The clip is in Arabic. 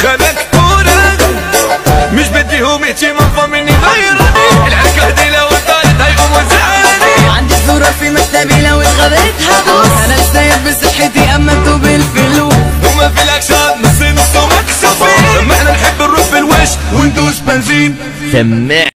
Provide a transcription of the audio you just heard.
خلك كورة مش بديهم اهتمام مني غيرني العركة دي لو طالت هيقوموا زعلاني. عندي صورة في مكتبي لو اتغبيت هبوس. انا السيد بصحتي اما انتو بالفلوس. وما في الاكشن نص نص ومكسوفين. لما احنا نحب نروح بالوش وندوس بنزين. سمع